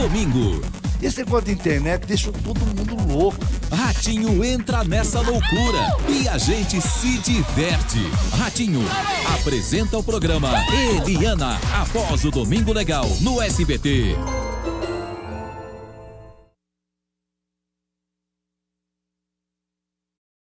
domingo. Esse negócio de internet deixou todo mundo louco. Ratinho entra nessa loucura e a gente se diverte. Ratinho apresenta o programa Eliana após o Domingo Legal no SBT.